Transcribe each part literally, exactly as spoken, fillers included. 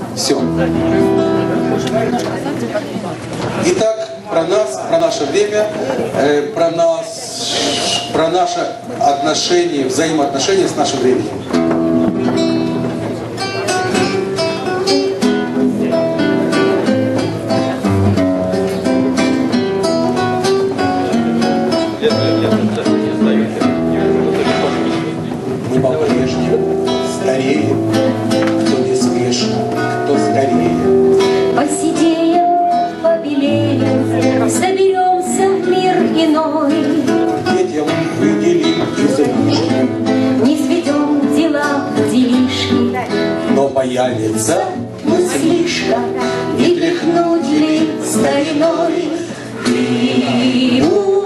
Все. Итак, про нас, про наше время, э, про нас, про наше отношение, взаимоотношения с нашим временем. Мы по-прежнему стареем, кто неспешно, кто скорее. Посидеем, побелеем, соберемся в мир иной. Детям выделим излишки, Не сведем дела в делишки, но появится мыслишка, и тряхнуть ли стариной. И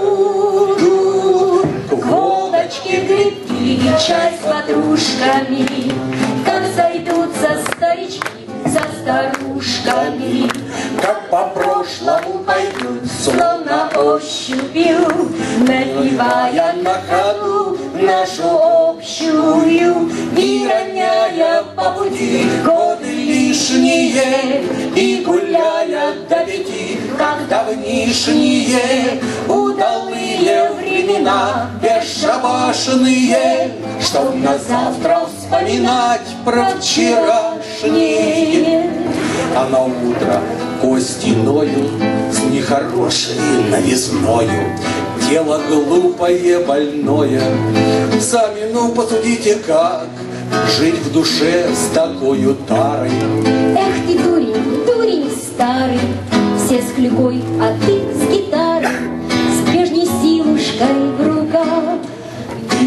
будут к водочке грибки, чай с ватрушками, как сойдутся старички со старушками. как по прошлому пойдут, Словно ощупью, напевая на ходу нашу общую, и роняя по пути годы лишние, и гуляя до пяти, как давнишние удалые времена бесшабашные, чтоб на завтра вспоминать про вчерашние. а на утро кости ноют с нехорошей новизною. Тело глупое, больное. Сами, ну, посудите, как жить в душе с такою тарой. Эх ты, дурень, дурень старый, все с клюкой, а ты с гитарой, с прежней силушкой в руках. И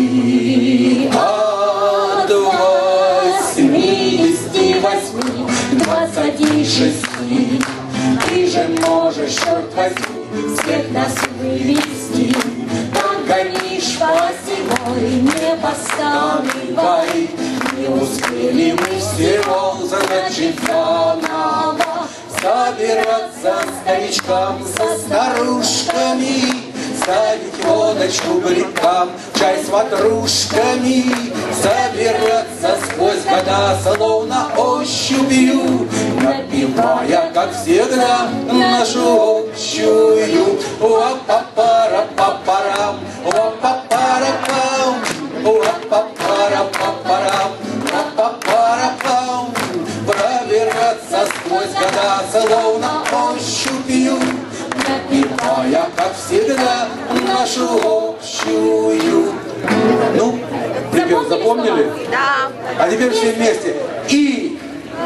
от восьмидесяти восьми, двадцати шести, ты же можешь, черт возьми, всех нас вывести. погонишь по зимой, не поставивай. Не успели мы всего, значит, заново собираться старичкам со старушками, ставить водочку грибкам, чай с ватрушками, собираться сквозь года, словно ощупью, напевая, как всегда, нашу общую. Уа-па-пара-па-парам, уа-па-пара-пам, уа-па-пара-па-парам, уа-па-пара-пам. Пробираться сквозь года, словно ощупью, напевая, как всегда, нашу общую. Ну, припев запомнили? Да. А теперь все вместе. И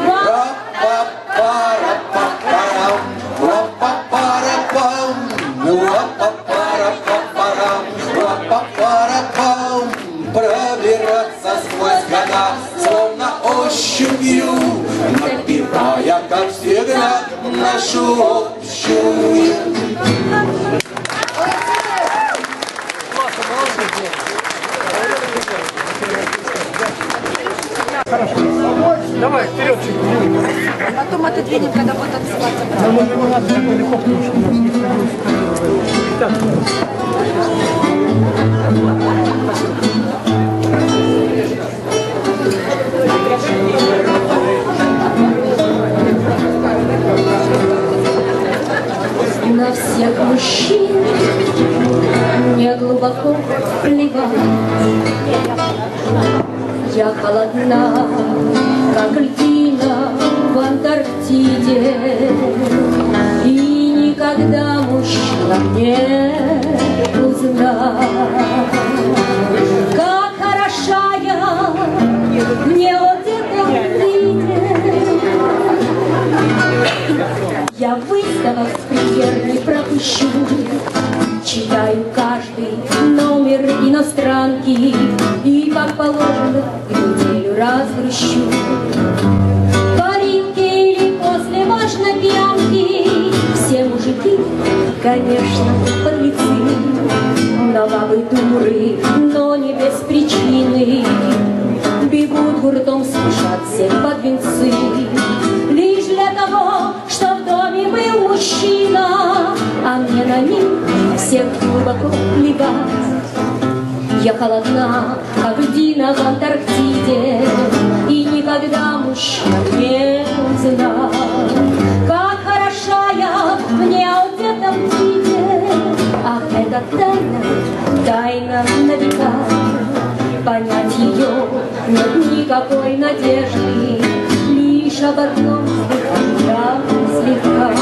ра-па-пара-па-парам, ра-па-пара-пам, ра-па-пара-па-парам, ра-па-пара-пам. Пробираться сквозь года, словно ощупью, напевая, как всегда, нашу общую. Хорошо. Давай, вперед чуть. Потом отодвинем, когда будет отсылаться. Нам уже не надо такой легко, потому что у нас не так. На всех мужчин мне глубоко плевать. Я холодна, как льдина в Антарктиде, и никогда мужчина не узнает, как хороша я, мне вот это видит. Я выставок с премьер не пропущу, читаю каждый номер иностранки и, как положено, в неделю разгрущу. По ринке или после важной пьянки все мужики, конечно, подлецы, но бабы дуры, но не без причины, бегут гуртом, спешат всех под венцы, лишь для того, что в доме был мужчина, а мне на них всех глубоко плевать. Я холодна, как льдина в Антарктиде, и никогда мужчина не узнает, тайна на века. Понять ее нет никакой надежды, лишь об одном слыхать я слегка.